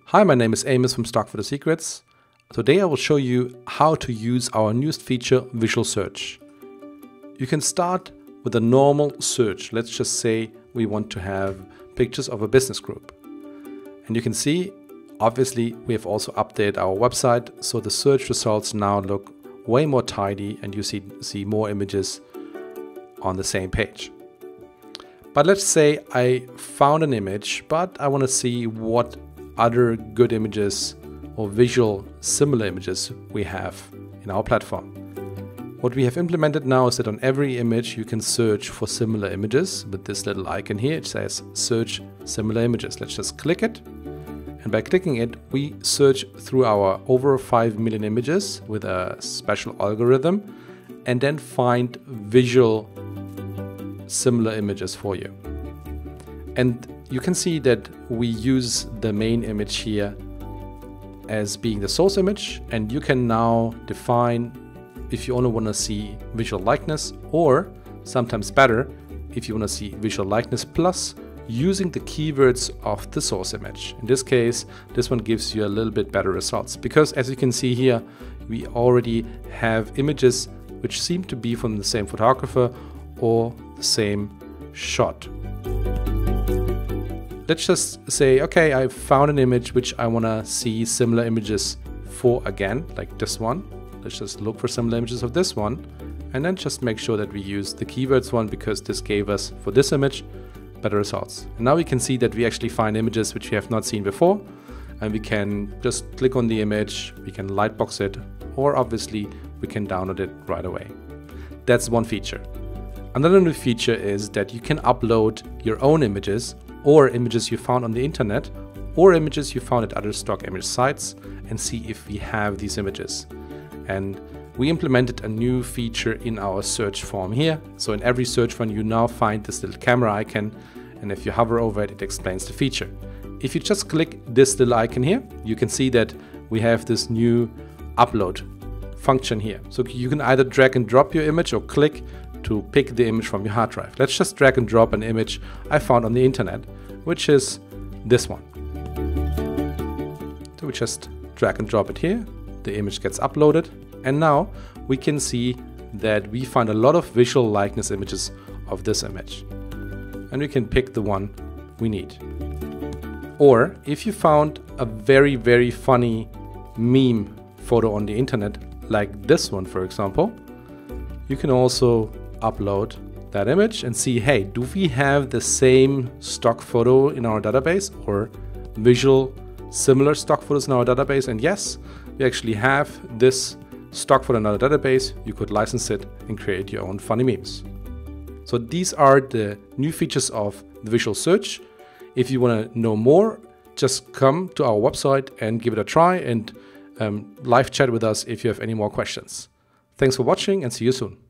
Hi, my name is Amos from Stock Photo Secrets. Today I will show you how to use our newest feature, Visual Search. You can start with a normal search. Let's just say we want to have pictures of a business group. And you can see, obviously, we have also updated our website, so the search results now look way more tidy and you see more images on the same page. But let's say I found an image, but I want to see what other good images or visual similar images we have in our platform. What we have implemented now is that on every image you can search for similar images with this little icon here. It says search similar images. Let's just click it. And by clicking it, we search through our over 5 million images with a special algorithm and then find visual similar images for you. And you can see that we use the main image here as being the source image, and you can now define if you only want to see visual likeness, or sometimes better, if you want to see visual likeness plus using the keywords of the source image. In this case, this one gives you a little bit better results because, as you can see here, we already have images which seem to be from the same photographer or the same shot. Let's just say, okay, I found an image which I want to see similar images for again, like this one. Let's just look for similar images of this one and then just make sure that we use the keywords one because this gave us, for this image, better results. And now we can see that we actually find images which we have not seen before, and we can just click on the image, we can lightbox it, or obviously we can download it right away. That's one feature. Another new feature is that you can upload your own images or images you found on the internet or images you found at other stock image sites and see if we have these images. And we implemented a new feature in our search form here. So in every search form you now find this little camera icon, and if you hover over it, it explains the feature. If you just click this little icon here, you can see that we have this new upload function here. So you can either drag and drop your image or click to pick the image from your hard drive. Let's just drag and drop an image I found on the internet, which is this one. So we just drag and drop it here, the image gets uploaded, and now we can see that we find a lot of visual likeness images of this image. And we can pick the one we need. Or if you found a very, very funny meme photo on the internet, like this one for example, you can also upload that image and see, hey, do we have the same stock photo in our database or visual similar stock photos in our database? And yes, we actually have this stock photo in our database. You could license it and create your own funny memes. So these are the new features of the Visual Search. If you want to know more, just come to our website and give it a try and live chat with us if you have any more questions. Thanks for watching and see you soon.